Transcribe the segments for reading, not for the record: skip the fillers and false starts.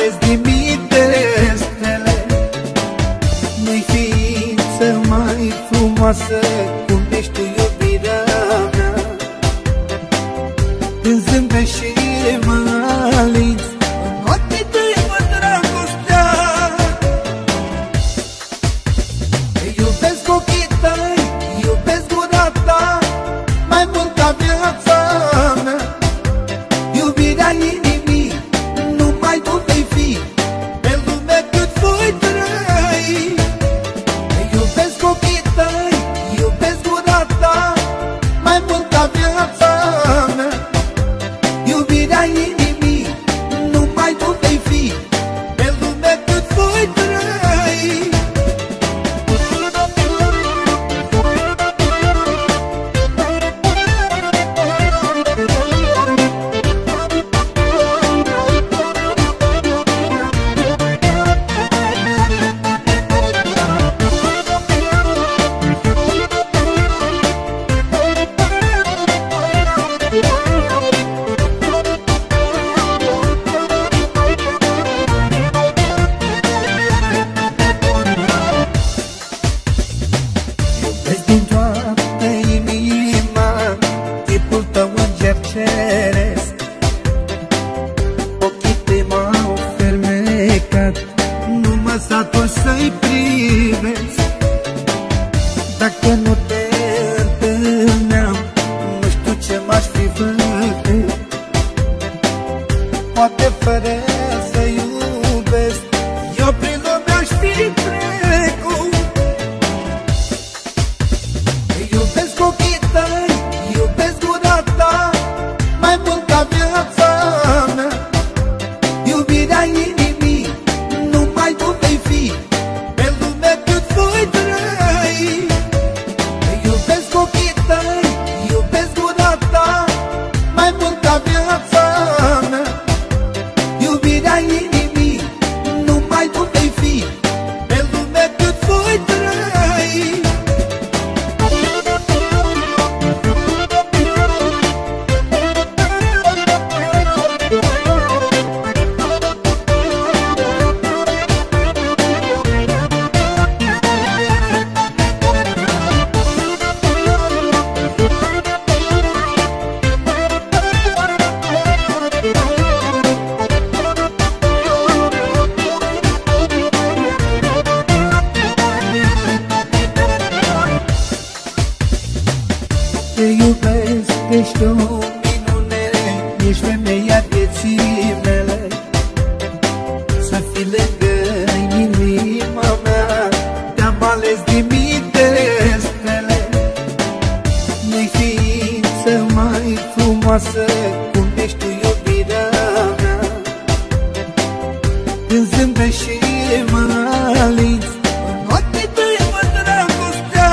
ales din mii de stele. Nu-i ființă mai frumoasă cum ești tu, iubirea mea. Când zâmbești și mă alinți, în ochii tăi văd dragostea. Iubesc ochii tăi, iubesc gura ta, mai mult ca viața mea. Iubirea inimii, numai tu vei fi pe lume cât voi trăi. Iubesc ochii tăi, iubesc gura ta, mai mult ca viața mea. Iubirea inimii, numai tu vei fi pe lume cât voi trăi. Iubesc din toată inima chipul tău înger ceresc. Ochii tăi m-au fermecat, nu mă satur să-i privesc. Dacă nu te întâlneam, nu știu ce m-aș fi făcut. Poate fără să iubesc, eu prin lume aș fi trecut. Iubesc ochii tăi, iubesc gura ta, mai mult ca viața mea. Iubirea inimii, numai tu vei fi pe lume cât voi trăi. Iubesc ochii tăi, iubesc gura ta, mai mult ca viața mea. Iubirea inimii, numai tu vei fi pe lume cât voi trăi. Te iubesc, ești o minune, ești femeia vieții mele. Să fii lângă inima mea, te-am ales din mii de stele. Nu-i ființă mai frumoasă cum ești tu, iubirea mea. Când zâmbești și mă alinți, în ochii tăi văd dragostea.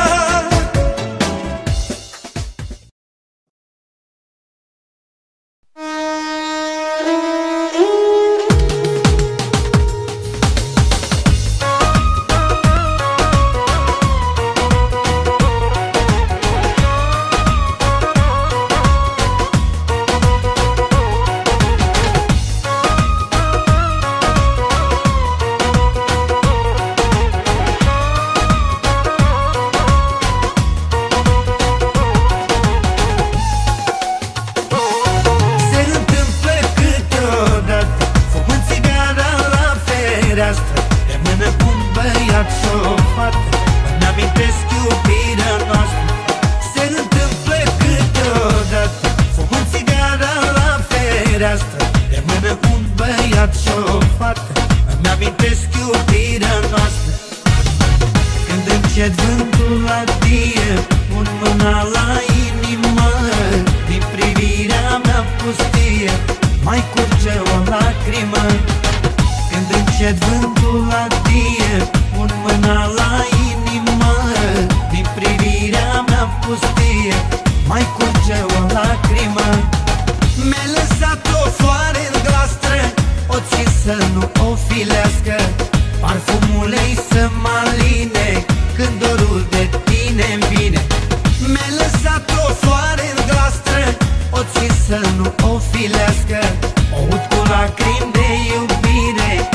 De mână cu un băiat și o fată, îmi amintesc iubirea noastră. Se întâmplă câteodată, fumând țigara la fereastră. De mână cu un băiat și o fată, îmi amintesc iubirea noastră. Când încet vântul la tie, pun mâna la inimă, din privirea mea pustie mai curge o lacrimă. Când încet vântul la tie, pun mâna la inimă, din privirea mea pustie mai curge o lacrimă. Mi-ai lăsat o floare în glastră, o țin să nu o filească. Parfumul ei să mă aline, când dorul de tine-mi vine. Mi-ai lăsat o floare în glastră, o țin să nu o filească. O ud cu lacrimi de iubire,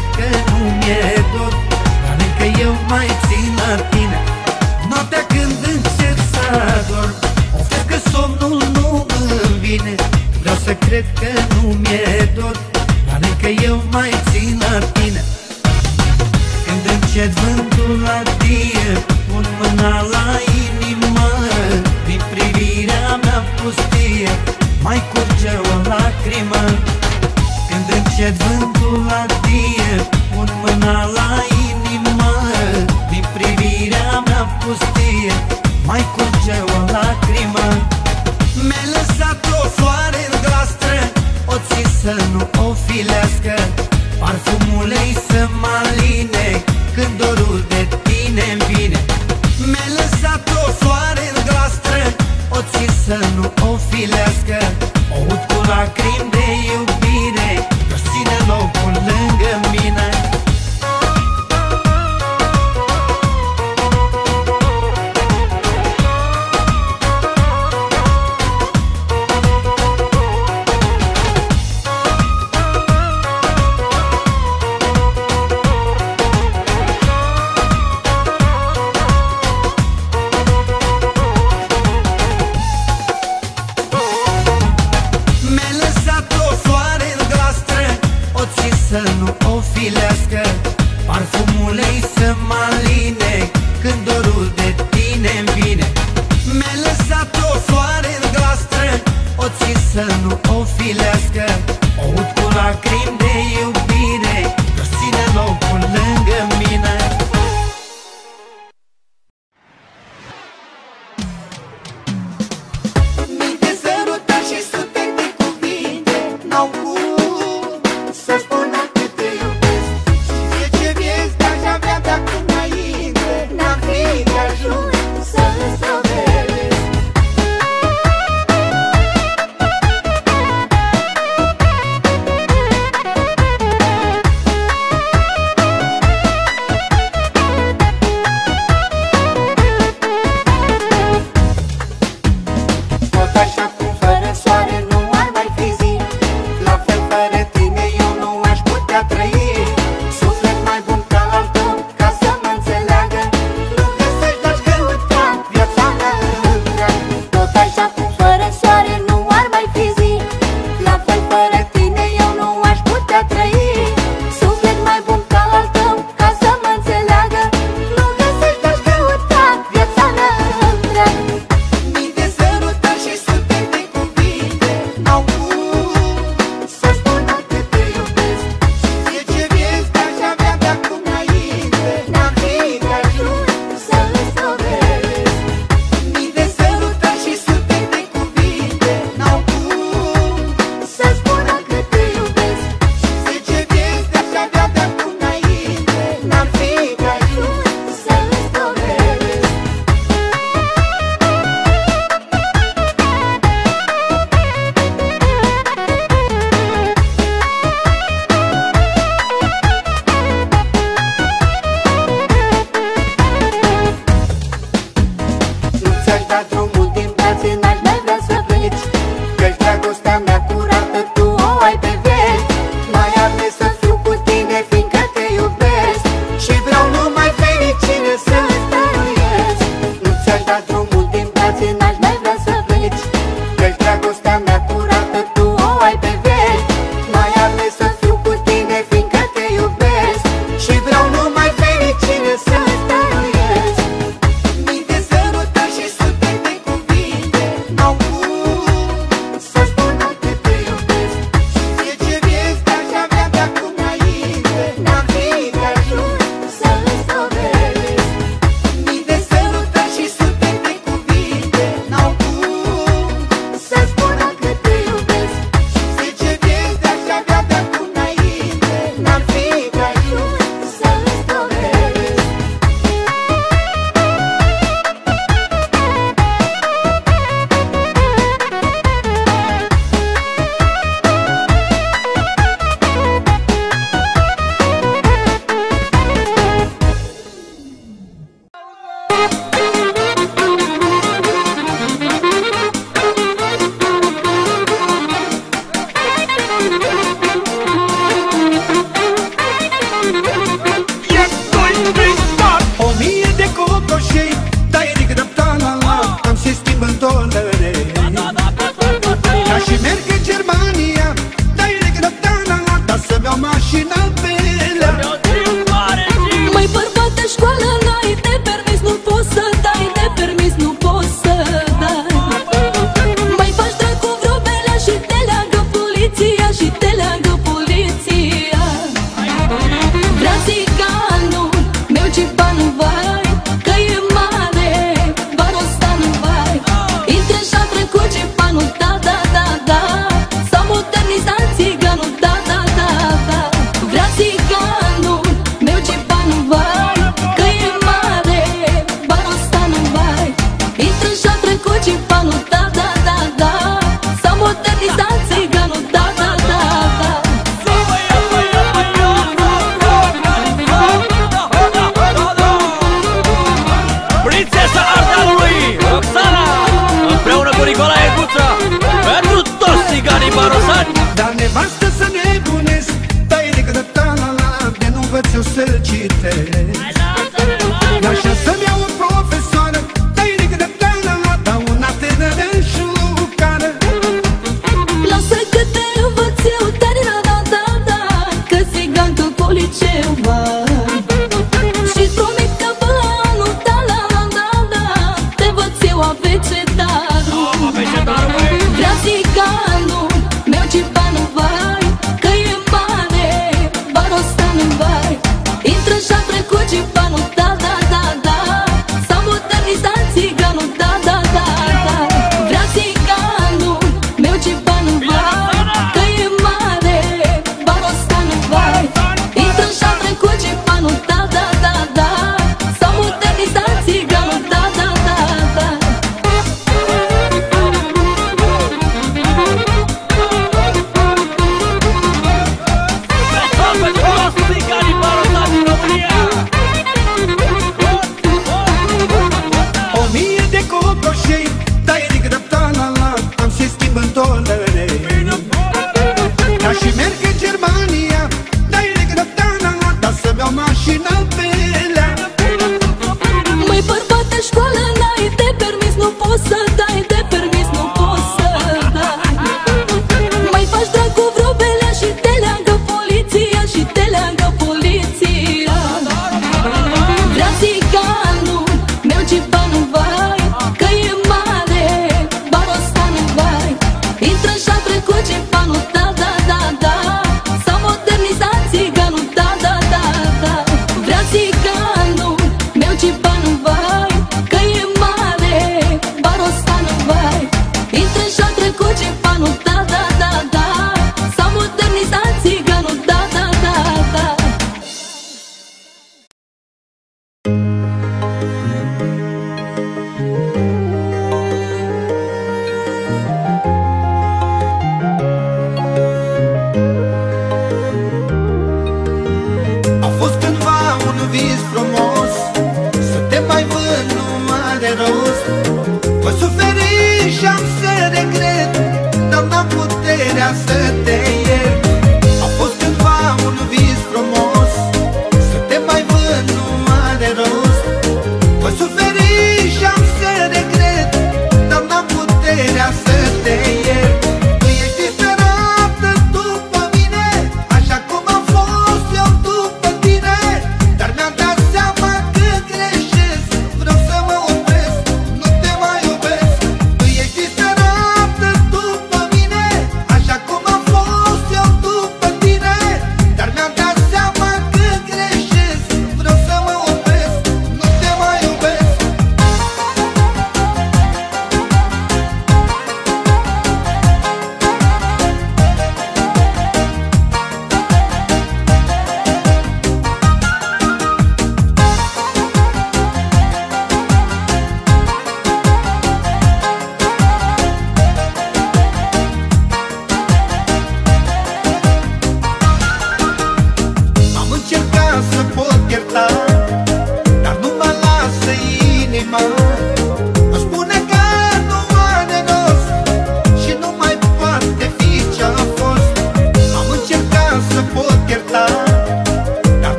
cred că nu mi-e dor, dar încă eu mai țin la tine. Noaptea când încerc să adorm, oftic că somnul nu îmi vine. Vreau să cred că nu mi-e dor, dar încă eu mai țin la tine. Când încet vântul adie, pun mâna la inimă, din privirea mea pustie mai curge o lacrimă. Când încet vântul adie, pun mâna la inimă, din privirea mea pustie mai curge o lacrimă. Mi-ai lăsat o floare în glastră, o țin să nu o filească, parfumul ei să mă aline când dorul de tine-mi vine. Mi-ai lăsat o floare în glastră, o țin să nu o filească, o ud cu lacrimi de iubire, că-și ține locul lângă mine. Să nu o filească, parfumul ei să mă aline când dorul de tine-mi vine. Mi-ai lăsat o floare în glastră, o țin să nu o filească, o ud cu lacrimi de iubire, că-și ține locul lângă mine. Minte, sărutări și sute de cuvinte n-au cum să spun atât te iubesc. Și 10 vieți de-aș avea de acum înainte, n-am fi de ajuns să îți dovedesc.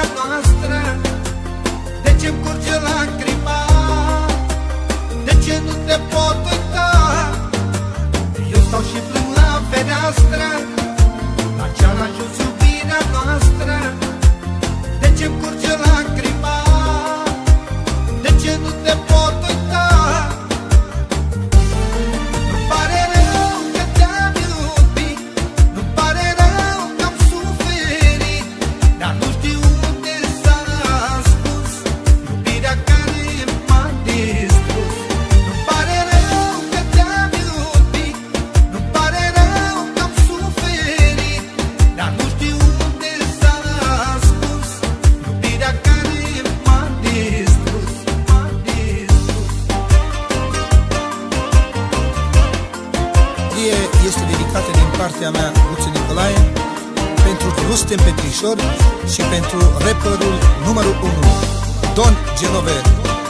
iubirea noastră? De ce-mi curge lacrima? De ce nu te pot uita? Eu stau și plâng la fereastră, la ce-ar ajuns iubirea noastră. De ce-mi curge lacrima? De ce nu te pot uita? Nu-mi pare rău că te-am iubit, nu-mi pare rău că am suferit, dar nu știu unde s-a ascuns iubirea care m-a distrus. Nu-mi pare rău că te-am iubit, nu-mi pare rău că am suferit, dar nu știu unde s-a ascuns iubirea care m-a distrus, m-a distrus. Este dedicată din partea mea, Luțu Nicolae, pentru Rustem Petrișor și pentru rapperul numărul 1, Don Genover.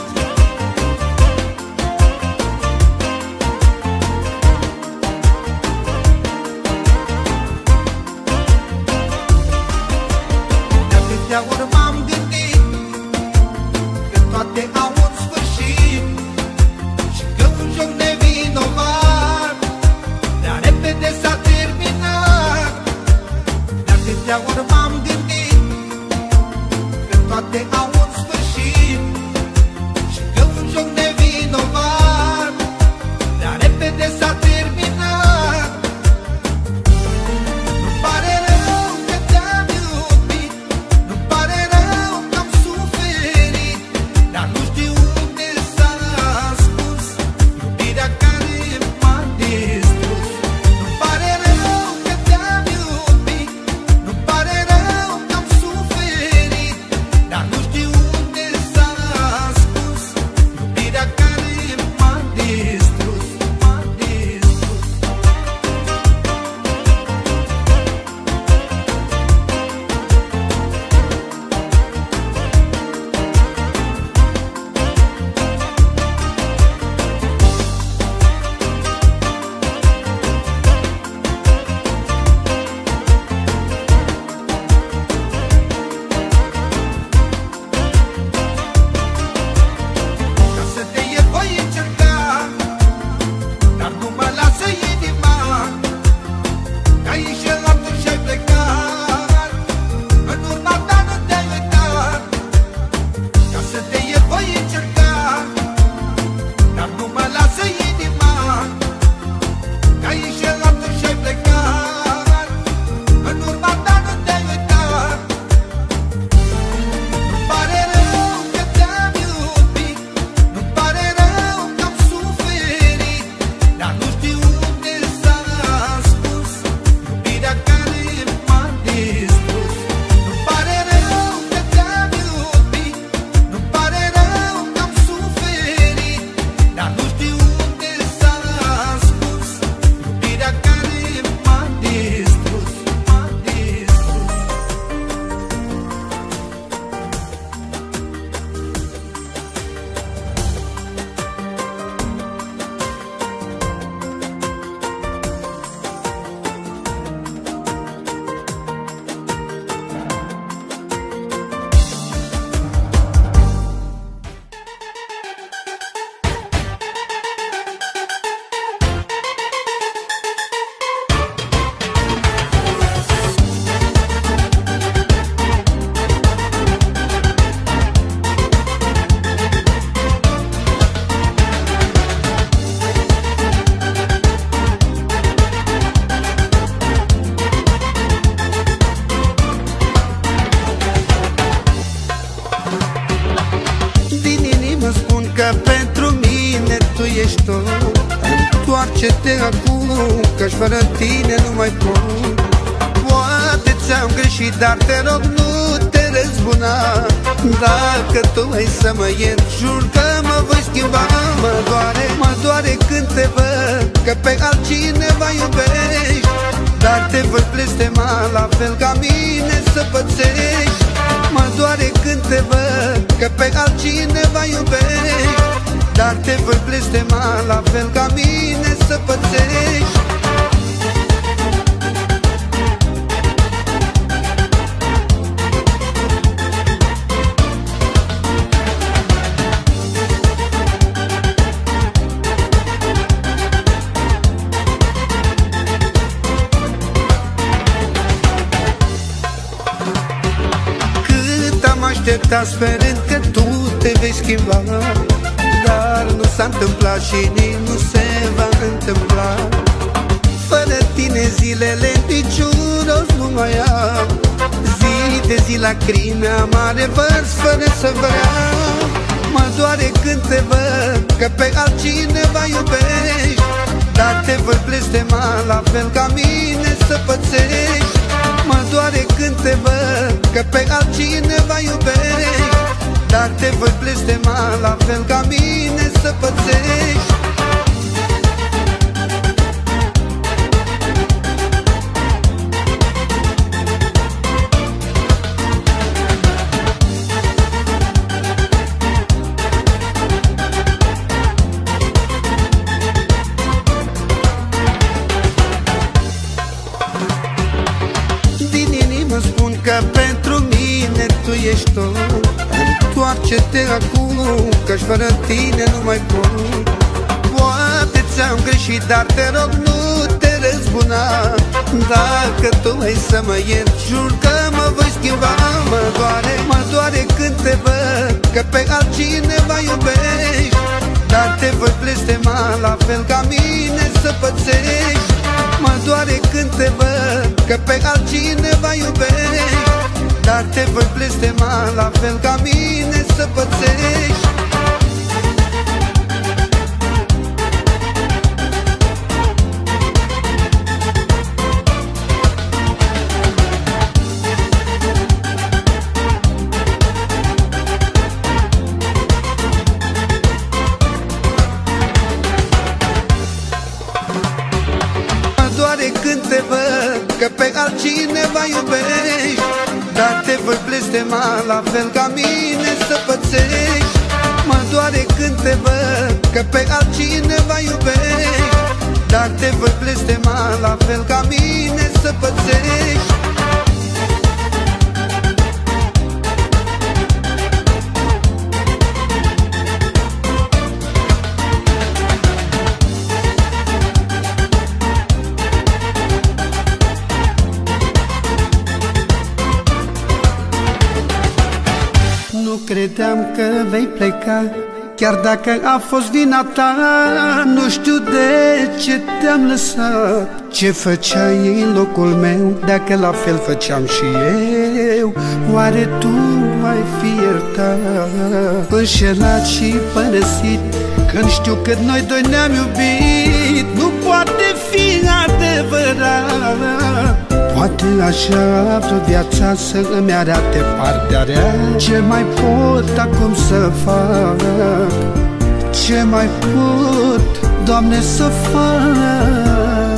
De atâtea ori m-am gândit că toate au un sfârșit și că un joc nevinovat dar repede s-a terminat. De atâtea ori m-am gândit că toate au un sfârșit și că un joc nevinovat dar repede s-a terminat. Nu-mi pare rău că te-am iubit, nu-mi pare rău că am suferit, dar nu știu unde s-a ascuns iubirea care m-a distrus. Nu-mi pare rău că te-am iubit, nu-mi pare rău că am suferit, dar nu știu unde s-a ascuns iubirea care m-a distrus, m-a distrus. Ca să te iert voi încerca, dar nu mă lasă inima, că ai înșelat și-ai plecat, în urma ta nu te-ai uitat. Ca să te iert voi încerca, dar nu mă lasă inima, că ai înșelat și-ai plecat, în urma ta nu te-ai uitat. Nu-mi pare rău că te-am iubit, nu-mi pare rău că am suferit, dar nu știu unde s-a ascuns iubirea care m-a distrus. Nu-mi pare rău că te-am iubit, nu-mi pare rău că am suferit, dar nu știu unde s-a ascuns iubirea care m-a distrus, m-a distrus. Din inimă spun că pentru mine tu ești tot. Întoarce-te acum, că-și fără tine nu mai pot. Poate ți-am greșit, dar te rog nu te răzbuna. Dacă tu ai să mă ierți, jur că mă voi schimba. Mă doare când te văd că pe altcineva iubești, dar te voi blestema la fel ca mine să pățești. Mă doare când te văd că pe altcineva iubești, dar te voi blestema la fel ca mine să pățești. așteptat sperând că tu te vei schimba, dar nu s-a întâmplat și nici nu se va întâmpla. Fără tine zilele niciun rost nu mai am, zi de zi lacrimi amare vărs fără să vreau. Mă doare când te văd că pe altcineva iubești, dar te voi blestema la fel ca mine să pățești. Mă doare când te văd că pe altcineva iubești, dar te voi blestema la fel ca mine să pățești. Spun că pentru mine tu ești tot. Întoarce-te acum, că-și fără tine nu mai pot. Poate ți-am greșit, dar te rog nu te răzbuna. Dacă tu ai să mă ierți, jur că mă voi schimba. Mă doare când te văd că pe altcineva iubești, dar te voi blestema la fel ca mine să pățești. Mă doare când te văd că pe altcineva iubești, dar te voi blestema la fel ca mine să pățești. Când te văd că pe altcineva iubești, dar te voi blestema la fel ca mine să pățești. Mă doare când te văd că pe altcineva iubești, dar te voi blestema la fel ca mine să pățești. Nu credeam că vei pleca, chiar dacă a fost vina ta. Nu știu de ce te-am lăsat, ce făceai în locul meu, dacă la fel făceam și eu. Oare tu mai fi iertat, înșelat și părăsit, când știu cât noi doi ne-am iubit? Nu poate fi adevărat. Poate așa tot viața să îmi arate partea rea. Ce mai pot acum să fac? Ce mai pot, Doamne, să fac?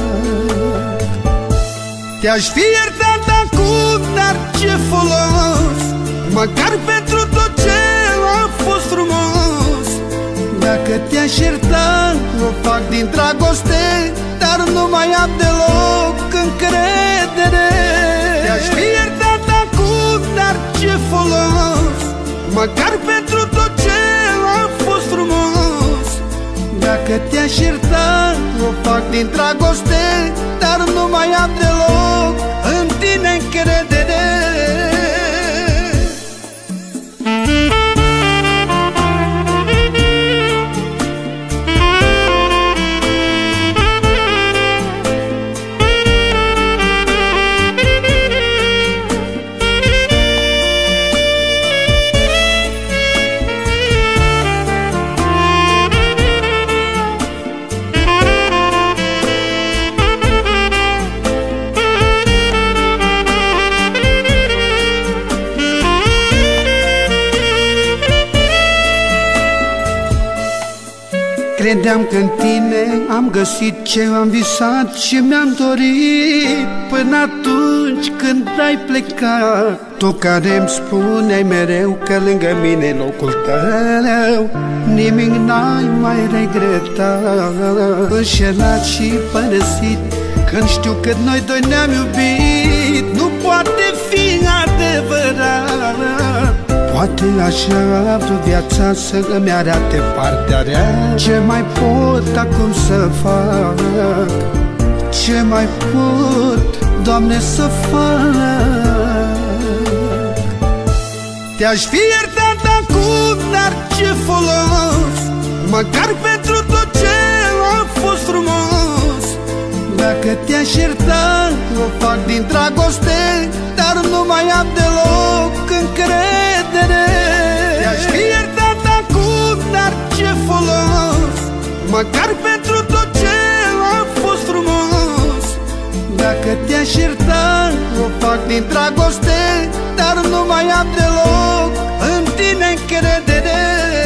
Te-aș fi iertat acum, dar ce folos? Măcar pentru tot ce a fost frumos. Dacă te-aș ierta, o fac din dragoste, dar nu mai am deloc încredere. Te-aș fi iertat acum, dar ce folos? Măcar pentru tot ce a fost frumos. Dacă te-aș ierta, o fac din dragoste, dar nu mai am deloc în tine încredere. Credeam că în tine am găsit ce am visat și mi-am dorit, până atunci când ai plecat. Tu care îmi spuneai mereu că lângă mine e locul tău, nimic n-ai mai regretat. Înșelat și părăsit, când știu cât noi doi ne-am iubit. Nu poate fi adevărat. Poate așa tot viața să îmi arate partea rea. Ce mai pot acum să fac? Ce mai pot, Doamne, să fac? Te-aș fi iertat acum, dar ce folos, măcar pentru tot ce a fost frumos. Dacă te-aș ierta, o fac din dragoste, dar nu mai am deloc încredere. Te-aș fi iertat acum, dar ce folos, măcar pentru tot ce a fost frumos. Dacă te-aș ierta, o fac din dragoste, dar nu mai am deloc în tine încredere.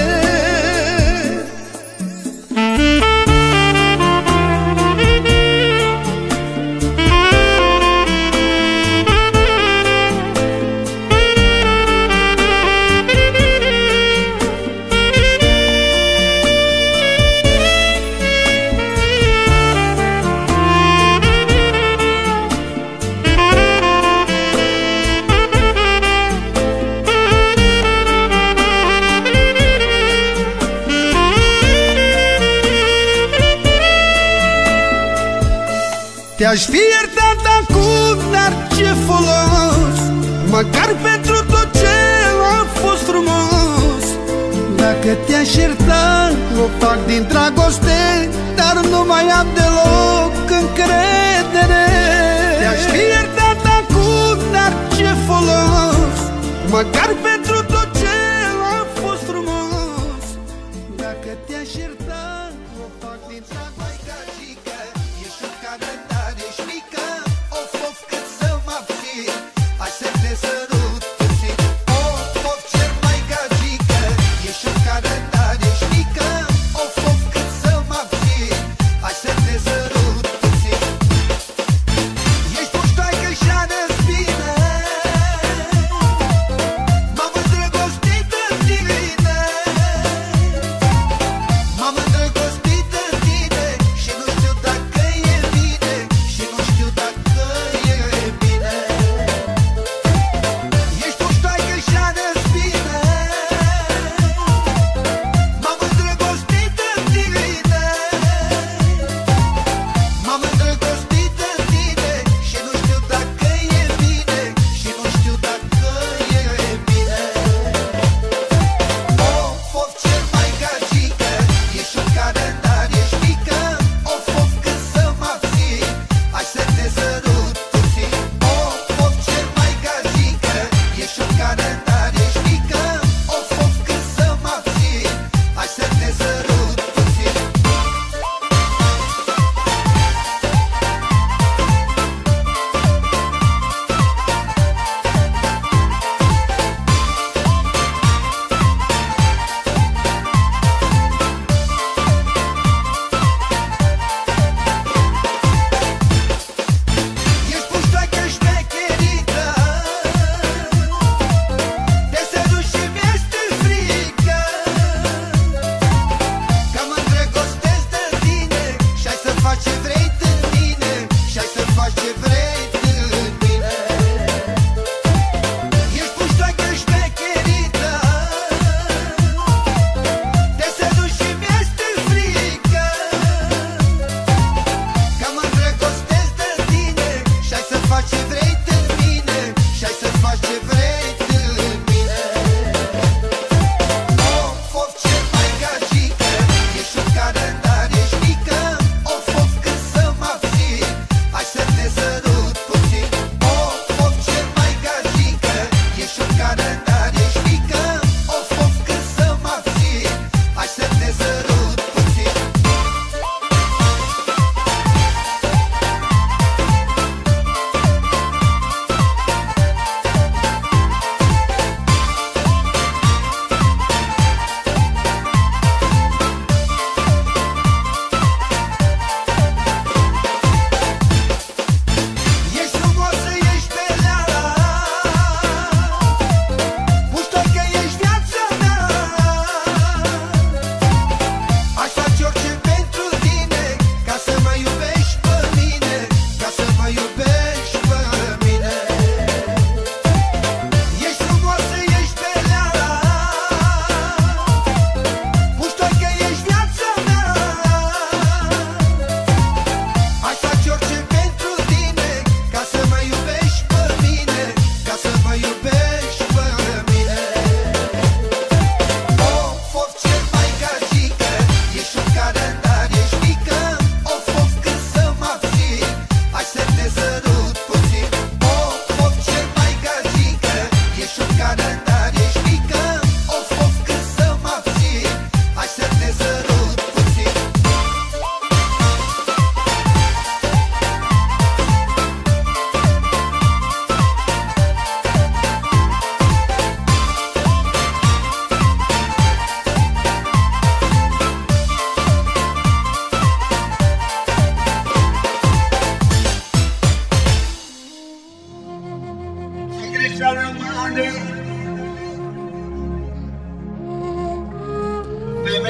Te-aș fi iertat acum, dar ce folos, măcar pentru tot ce a fost frumos. Dacă te-aș ierta, o fac din dragoste, dar nu mai am deloc încredere. Te-aș fi iertat acum, dar ce folos, măcar pentru tot ce a fost frumos. Dacă te-aș ierta, o fac din dragoste.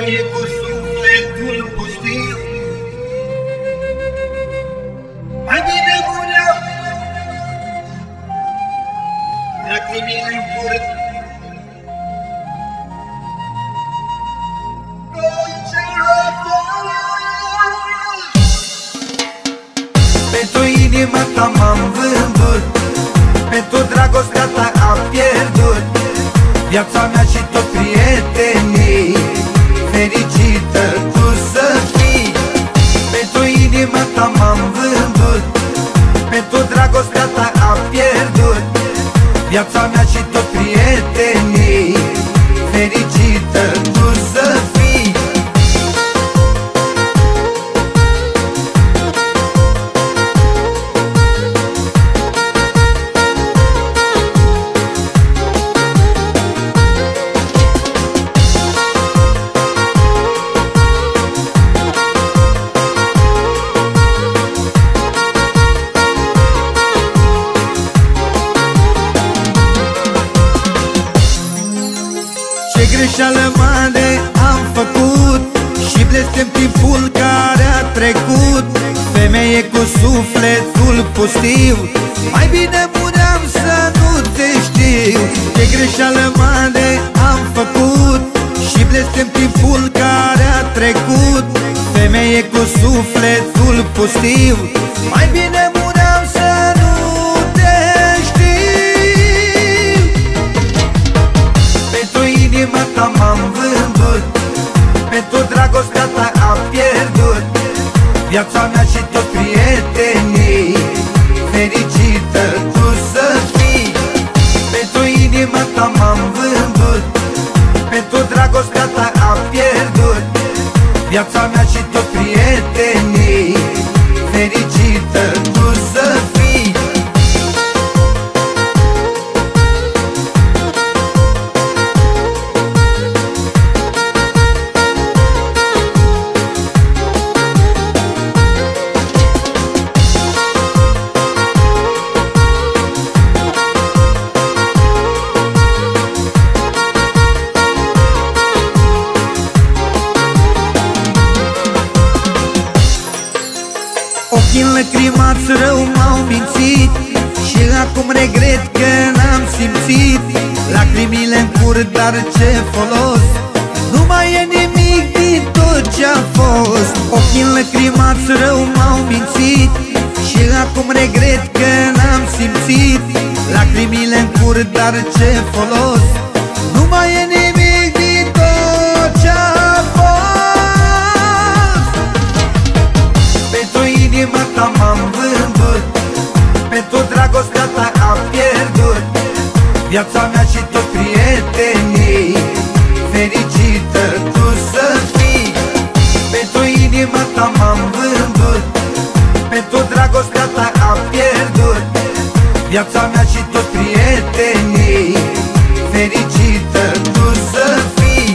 Femeie cu sufletul pustiu, mai bine muream lacrimile în curând. Pentru inima ta m-am vândut, pentru dragostea ta am pierdut viața mea și tot prietenii. Fericită tu să fii. Pentru inima ta m-am vândut, pentru dragostea ta am pierdut viața mea și tot prietenii. Fericită tu să fii. Ce greșeală mare am făcut și blestem timpul care a trecut. Femeie cu sufletul pustiu, mai bine muream să nu te știu. Ce greșeală mare am făcut și blestem timpul care a trecut. Femeie cu sufletul pustiu, mai bine muream să nu te știu. Pentru inima ta m-am vândut, pentru dragostea ta am pierdut viața mea și tot prietenii. Fericită tu să fii. Pentru inima ta m-am vândut, pentru dragostea ta am pierdut viața mea și tot prietenii. Fericită tu să fii. Ochii înlăcrimați rău m-au mințit și acum regret că n-am simțit lacrimile în cur, dar ce folos? Nu mai e nimic din tot ce-a fost. Ochii înlăcrimați rău m-au mințit și acum regret că n-am simțit lacrimile în cur, dar ce folos? Nu mai e nimic din tot ce-a fost. Pentru inima ta m-am vândut, pentru dragostea ta am pierdut viața mea și tot prietenii. Fericită tu să fii. Pentru inima ta m-am vândut, pentru dragostea ta am pierdut viața mea și tot prietenii. Fericită tu să fii.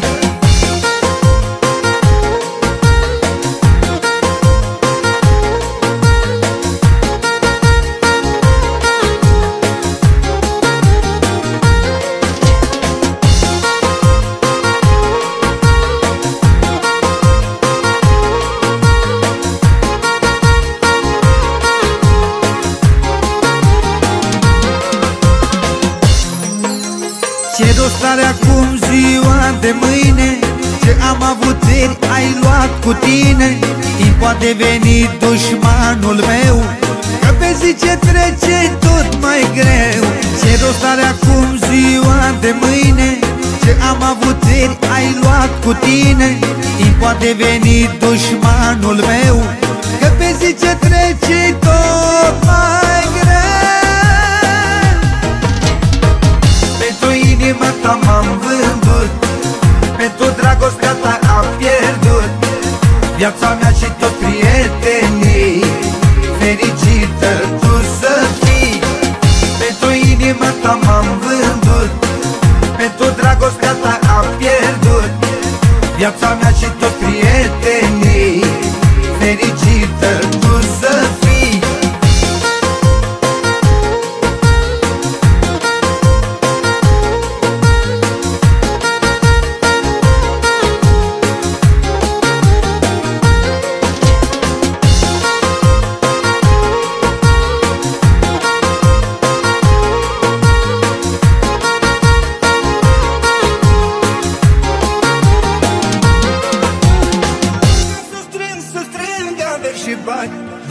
Ce rost are acum ziua de mâine? Ce am avut ieri ai luat cu tine. Timp poate veni dușmanul meu, că pe zi ce trece tot mai greu. Ce rost are acum ziua de mâine? Ce am avut ieri ai luat cu tine. Timp poate veni dușmanul meu, că pe zi ce trece tot mai greu. Pentru inima ta m-am vândut, pentru dragostea ta am pierdut viața mea și tot prietenii. Fericită tu să fii. Pentru inima ta m-am vândut, pentru dragostea ta am pierdut viața mea și tot prietenii. Fericită tu să fii.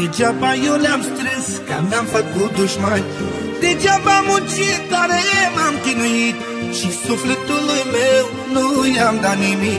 degeaba eu le-am strâns, că mi-am făcut dușmani. Degeaba am muncit, tare m-am chinuit și sufletului meu nu i-am dat nimic.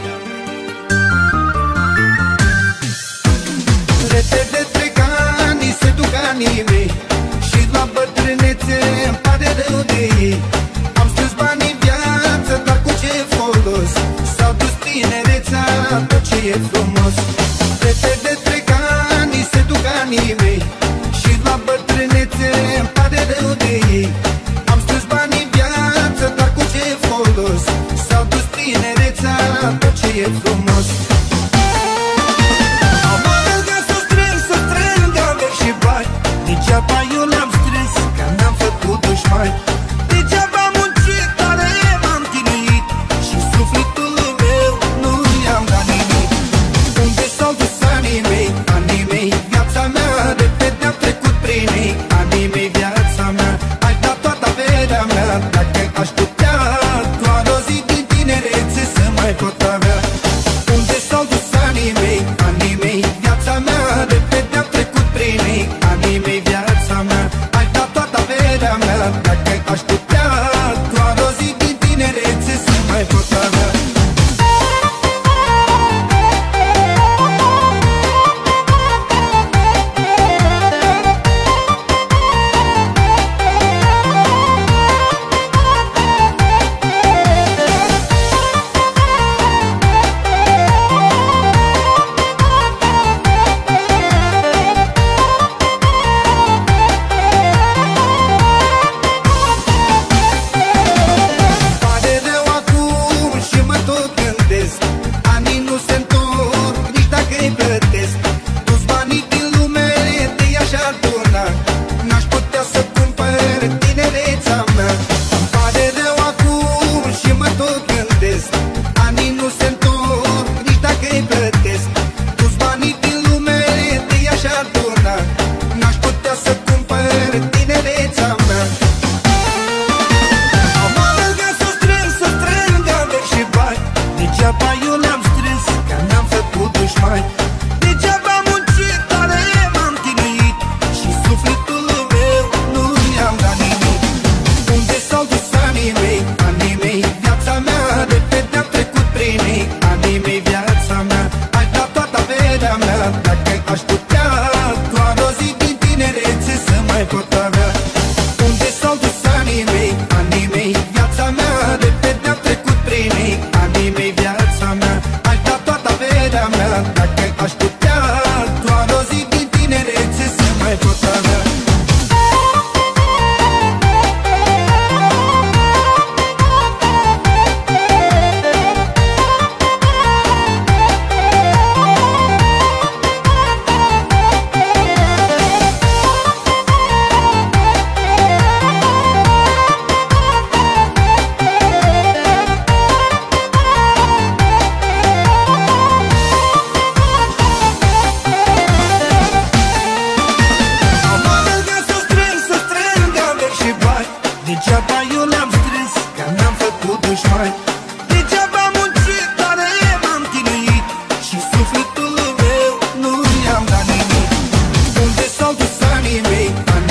Repede trec ani, se duc anii mei și la bătrânețe îmi pare rău de ei. Am strâns bani în viață, dar cu ce folos? S-au dus tinerețea, tot ce e frumos. Repede trec ani, se duc anii mei și la bătrânețe îmi pare rău de ei. Am strâns bani în viață, dar cu ce folos? S-au dus tinerețea, tot ce e frumos. Degeaba eu le-am strâns, că mi-am făcut dușmani. Degeaba am muncit, tare m-am chinuit și sufletului meu nu i-am dat nimic. Unde s-au dus anii mei, viața mea? Repede am trecut prin ei, anii mei, viața mea. Aș da toată averea mea, dacă aș putea, doar o zi din tinerețe să mai pot avea. Unde s-au dus anii mei, viața mea? Repede am trecut prin ei, anii mei, viața mea. Aș da toată averea mea, dacă aș putea, doar o zi din tinerețe să mai pot avea. Degeaba eu le-am strâns, că mi-am făcut dușmani. Degeaba am muncit, tare m-am chinuit și sufletului meu nu i-am dat nimic. Unde s-au dus anii mei,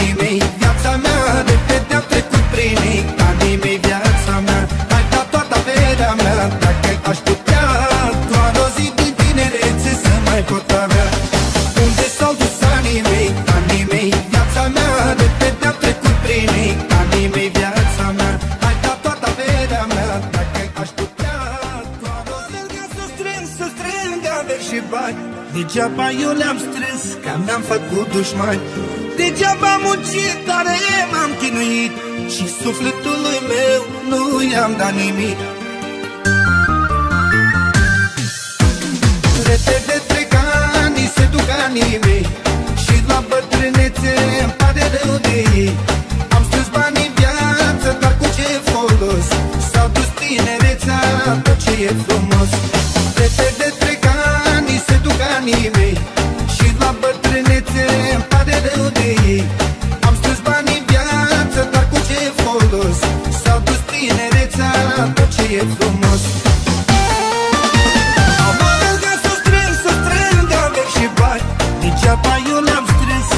viața mea? Repede am trecut prin ei, anii mei, viața mea. Aș da toată averea mea, dacă aș putea, doar o zi din tinerețe să mai pot avea. Unde s-au dus anii mei, viața mea? Repede am trecut prin ei, anii mei, viața mea. Aș da toată averea mea, dacă aș putea, doar o zi să strâng averi și bani. Degeaba eu le-am strâns, că mi-am făcut dușmani. Degeaba am muncit, tare m-am chinuit și sufletului meu nu i-am dat nimic. Repede trec ani, se duc anii mei și la bătrânețe îmi pare rău de ei. Am strâns bani în viață, dar cu ce folos? S-au dus tinerețea, tot ce e frumos. Repede trec ani, se duc anii mei și la bătrânețe îmi pare rău de ei. Am strâns bani în viață, dar cu ce folos? S-au dus tinerețea, tot ce e frumos. Am alergat să strâng averi și bani. Degeaba eu le-am strâns,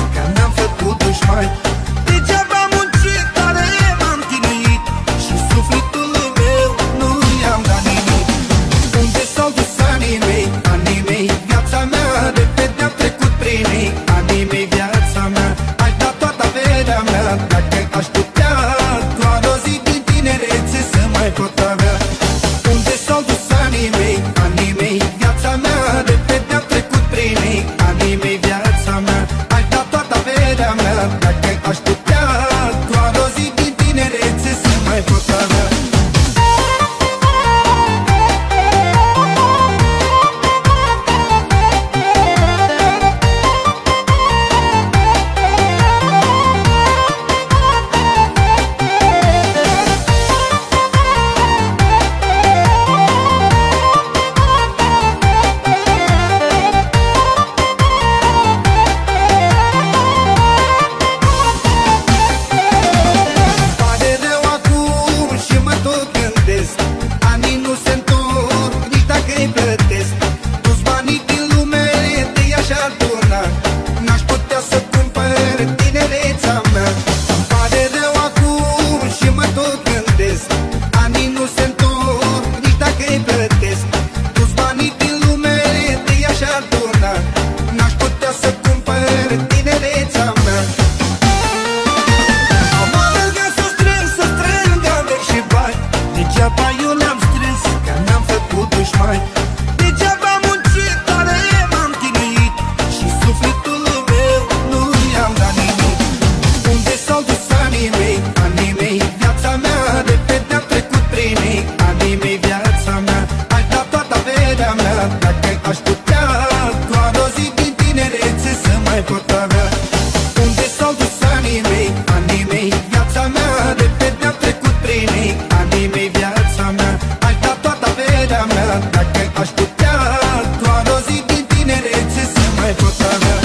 Dacă aș putea doar o zi din tinerețe să mai pot avea.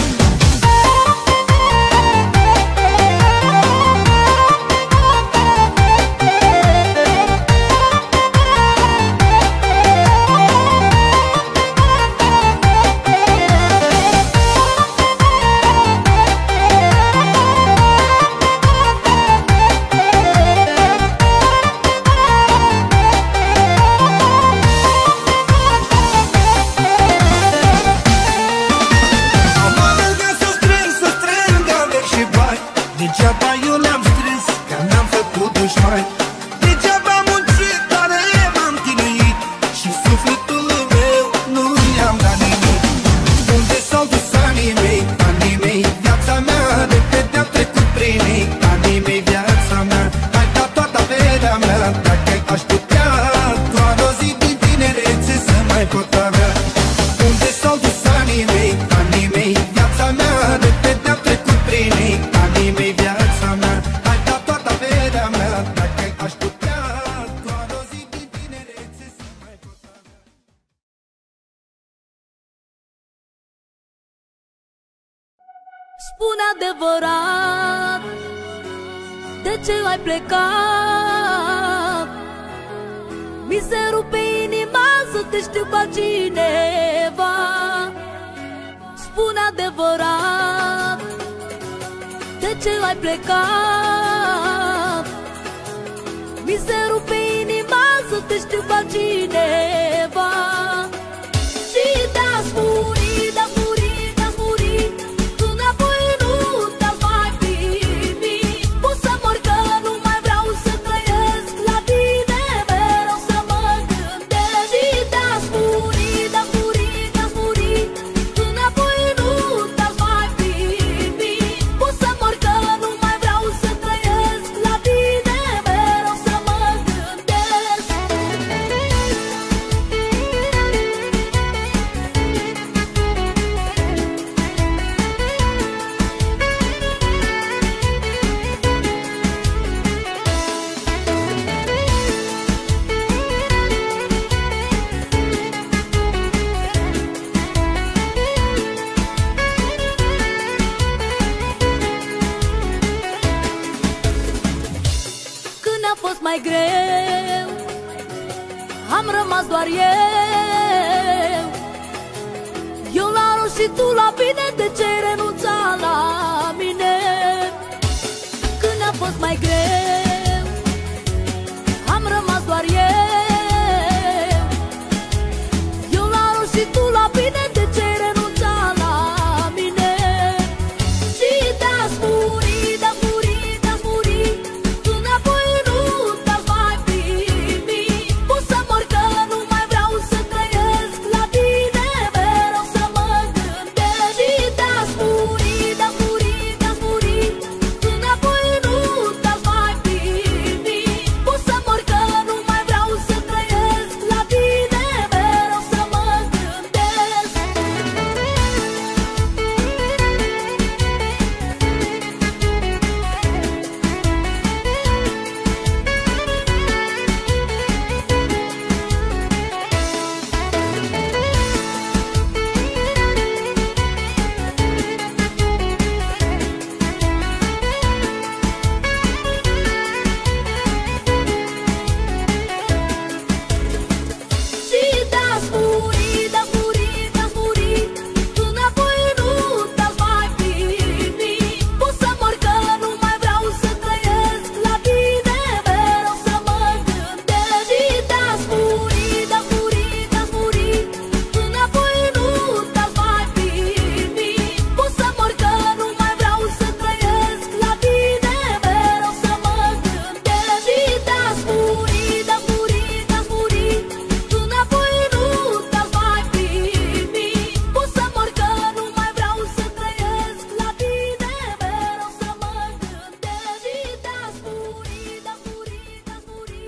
Degeaba eu le-am strâns, că n-am făcut dușmani. Degeaba am muncit, dar m-am chinuit și sufletul meu nu i-am dat nimic. Unde s-au dus anii mei, viața mea, repede am trecut prin ei. Anii mei, viața mea, ai dat toată averea mea. Dacă aș putea doar o zi din tinerețe să mai pot avea. Unde s-au dus anii mei, viața mea, repede am trecut prin ei. Anii mei, viața mea, ai dat toată averea mea. Dacă aș putea doar o zi din tinerețe să mai pot avea. Spune adevărat, de ce ai plecat? Mi se rupe inima să te știu ca cineva. Spune adevărat, de ce ai plecat? Mi se rupe inima să te știu ca cineva. Și te-aș muri, te-aș muri, te-aș muri, înapoi nu te-aș mai primi. Pot să mor că nu mai vreau să trăiesc, la tine mereu să mă gândesc. Și te-aș muri, te-aș muri, te-aș muri, înapoi nu te-aș mai primi. Pot să mor că nu mai vreau să trăiesc, la tine mereu să mă gândesc. Când a fost mai greu, am rămas doar eu. Eu la rău și tu la bine, de ce ai renunțat la mine? Când a fost mai greu, am rămas doar eu. Eu la rău și tu la bine, de ce ai renunțat la mine? Și te-aș muri, te-aș muri, te-aș muri, înapoi nu te-aș mai primi. Pot să mor că nu mai vreau să trăiesc, la tine mereu să mă gândesc. Și te-aș muri, te-aș muri, te-aș muri, înapoi nu te-aș mai primi. Pot să mor că nu mai vreau să trăiesc, la tine mereu să mă gândesc. Și te-aș muri, te-aș muri, te-aș muri, înapoi nu te-aș mai primi. Pot să mor că nu mai vreau să trăiesc, la tine mereu să mă gândesc. Și te-aș muri, te-aș muri, te-aș muri, înapoi nu te-aș mai primi. Pot să mor că nu mai vreau să trăiesc, la tine mereu să mă gândesc. Și te-aș muri, te-aș muri, te-aș muri, înapoi nu te-aș mai primi. Pot să mor că nu mai vreau să trăiesc, la tine mereu să mă gândesc. Și te-aș muri, te-aș muri, te-aș muri.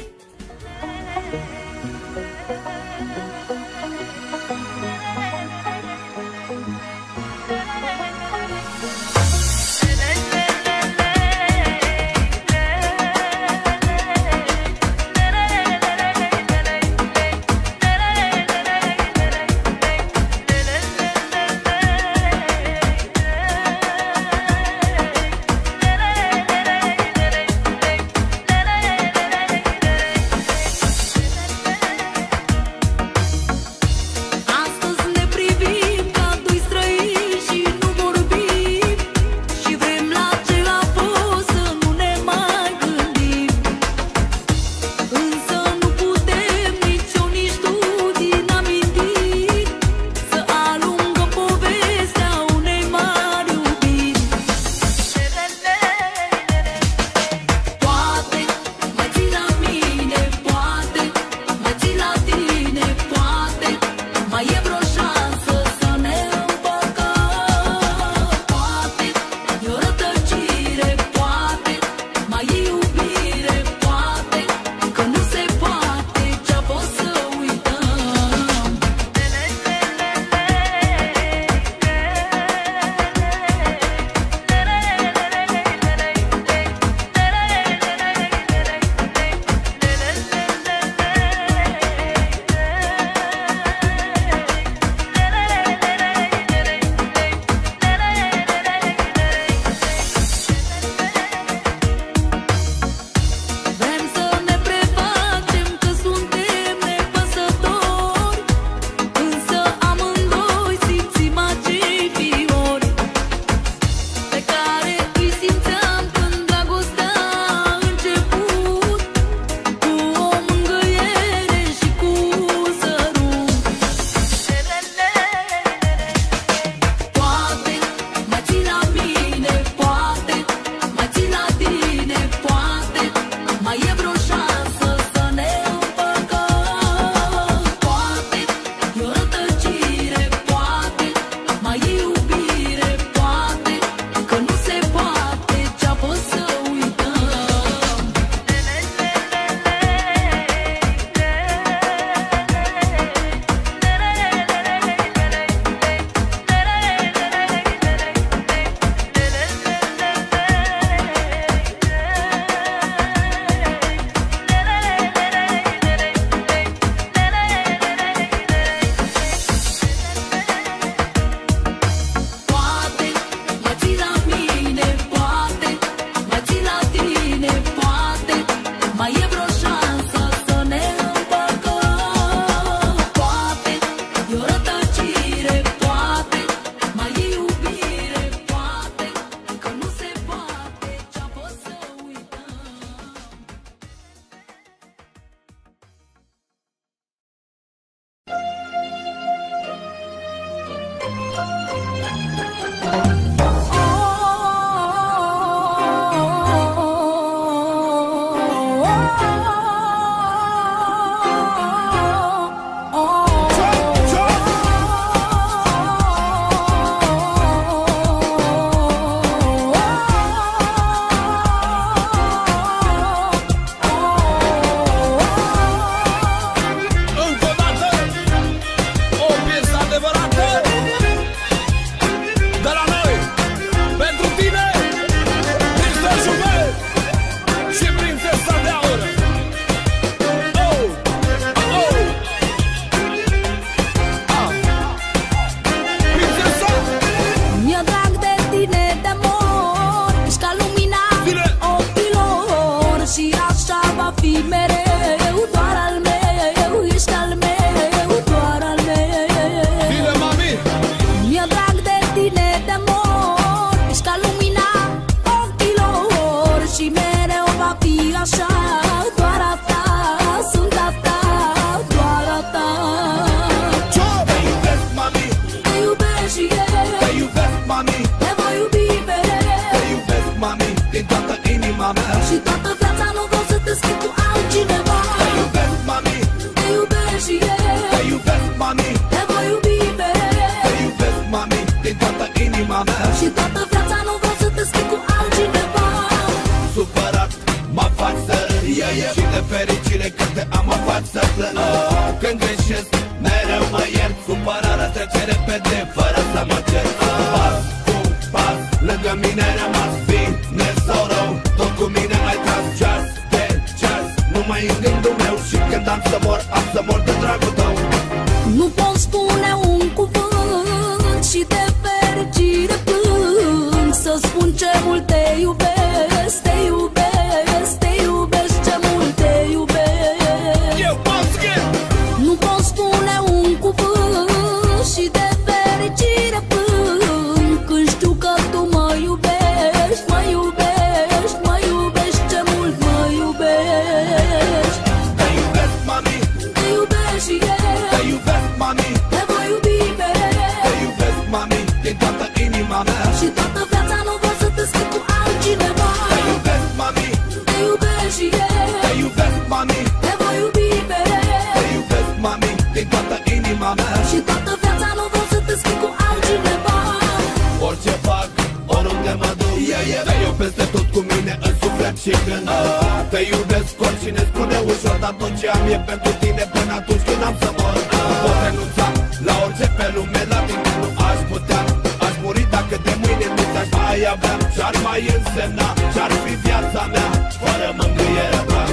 când greșesc, mereu mă iert. Supărarea trece repede, fără să mă cer. Pas cu pas, lângă mine rămas. Bine sau rău, tot cu mine mai tras. Ceas de ceas, numai în gândul meu. Și când am să mor de dragul tău. Nu pot spune un cuvânt și de fericire plâng. Să spun ce mult te iubesc, te iubesc, te iubesc, ce mult te iubesc. Nu pot spune un cuvânt și de fericire plâng. Când știu că tu mă iubești, mă iubești, mă iubești, ce mult mă iubești. Te iubesc, mami, Te iubesc și eu, te iubesc, mami, te voi iubi mereu. te iubesc, mami, din toată inima mea. Și toată viața nu vreau să te schimb cu altcineva. Te iubesc, mami, Te iubesc și eu, te iubesc, mami, te voi iubi mereu. te iubesc, mami, din toată inima mea. Și toată viața nu vreau să te schimb cu altcineva. Orice fac, oriunde mă duc, te iau peste tot cu mine în suflet și gând. Te iubesc, oricine spune ușor, dar tot ce am e pentru tine până atunci când am să mor. Pot renunța la orice pe lume, la tine nu aș putea. Aș muri dacă de mâine nu te-aș mai avea. Ce-ar mai însemna, ce-ar fi viața mea fără mângâierea ta.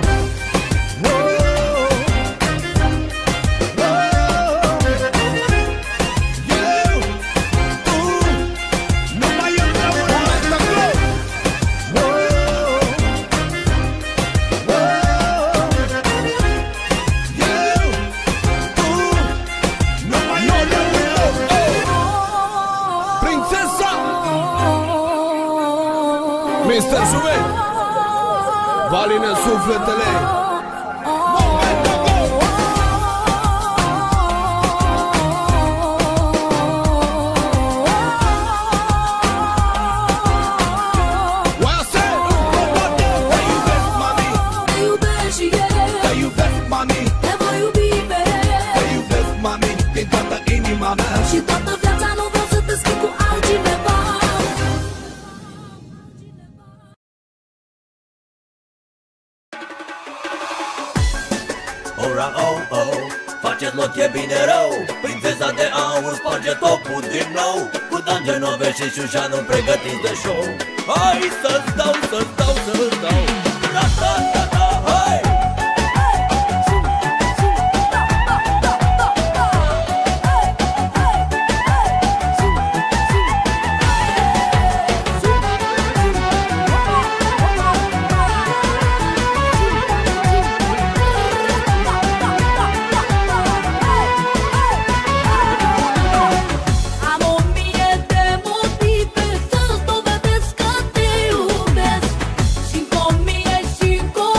Mr. Juve, Valine sufletele. Te iubesc și eu, Te iubesc, mami, te voi iubi mereu. te iubesc, mami, din toată inima mea. Și toată viața nu vreau să te schimb cu altcineva. Ora, oh, oh, faceți loc, e bine rău. Prințesa de aur sparge topul din nou. Cu Dangenove și Șușanu pregătiți de show. Hai să-ți dau, să-ți dau, să-ți dau. Ra-ta-ta-ta, hai! Am 1000 de motive să-ți dovedesc că te iubesc. Și încă 1000 și încă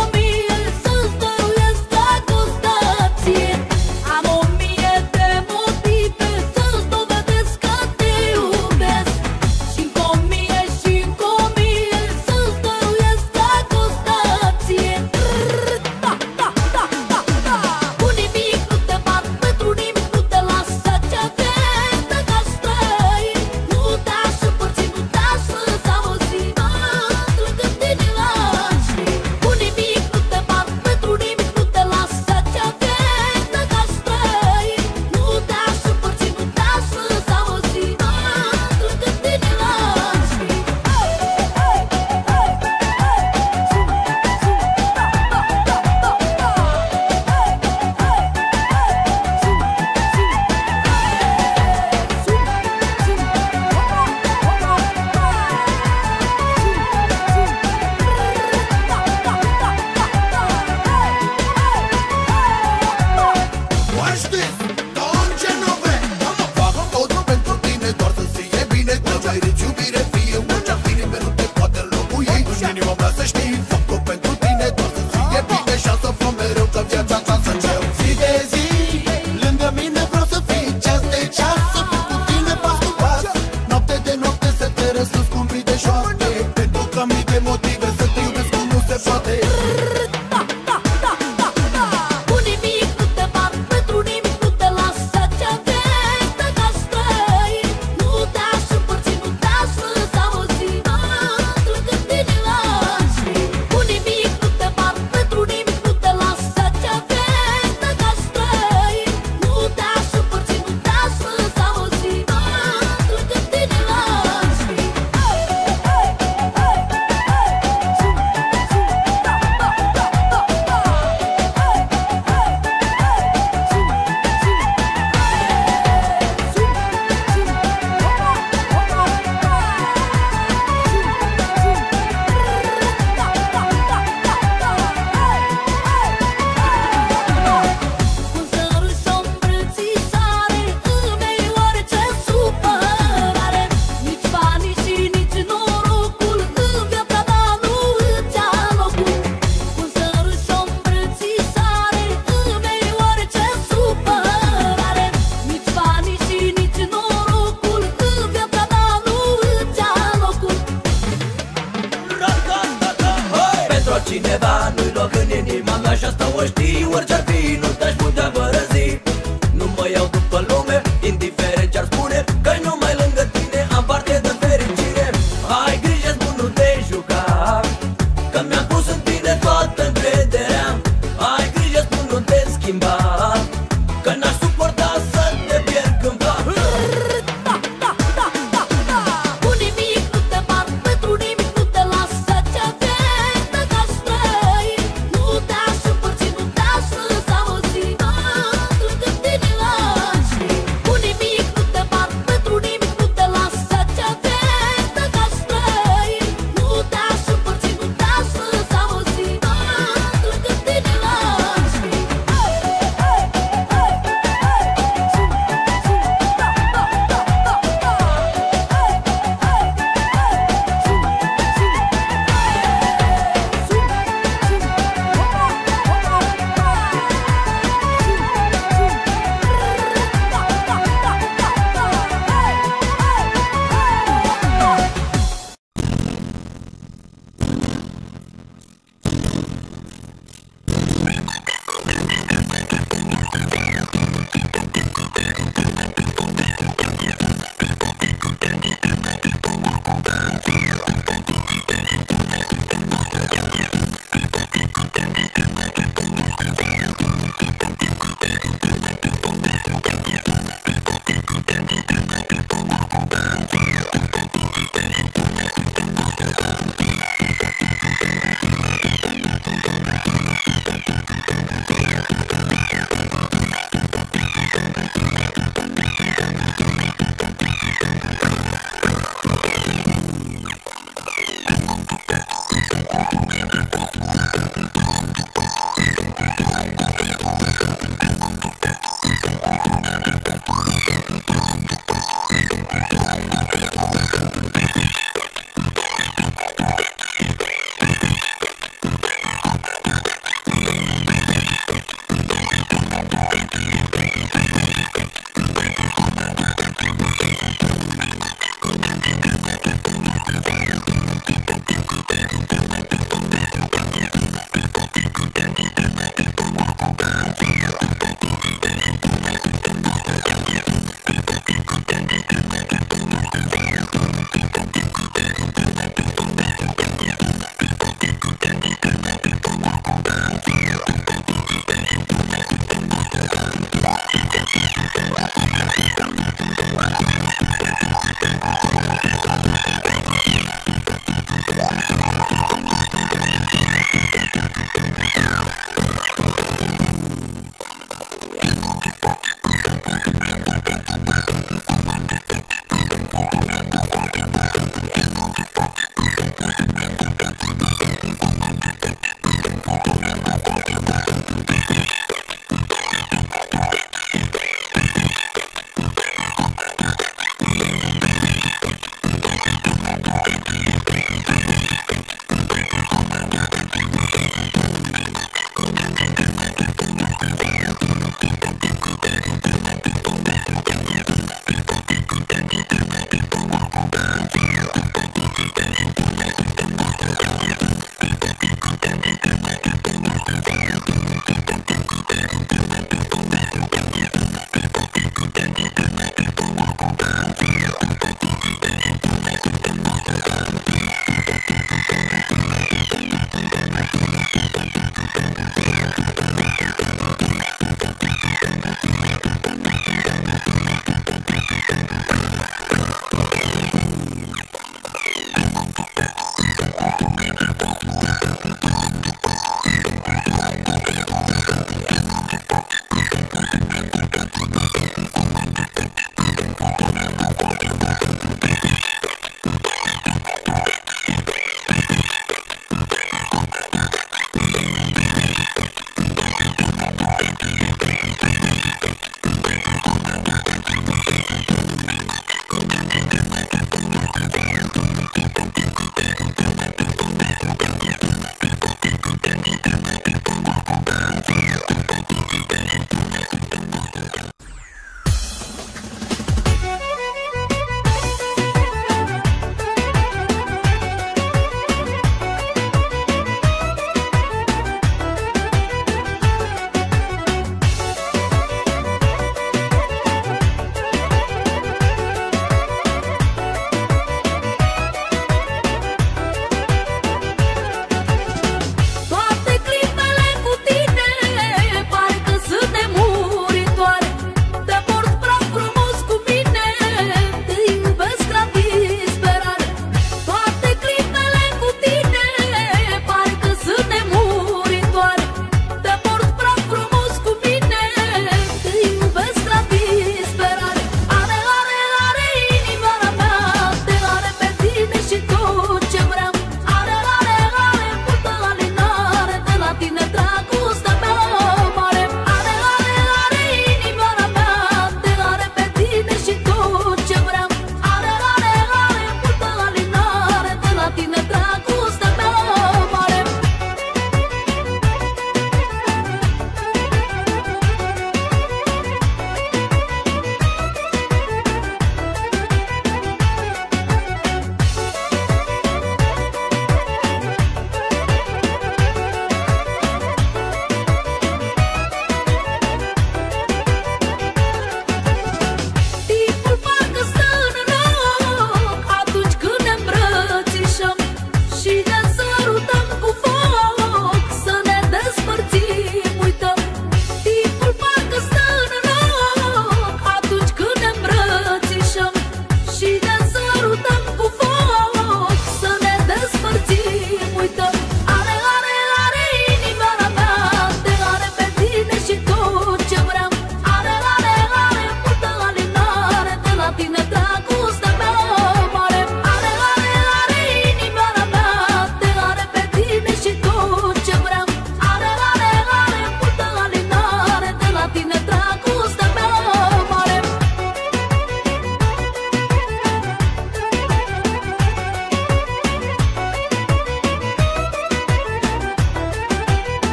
mă știi, orice-ar fi, nu te-aș putea părăsi. Nu mă iau după lume, indiferent ce-ar spune, că-i numai lângă tine am parte de fericire. Ai grijă, spun, nu te juca, că mi-am pus în tine toată încrederea. Ai grijă, spun, nu te schimba, că n-aș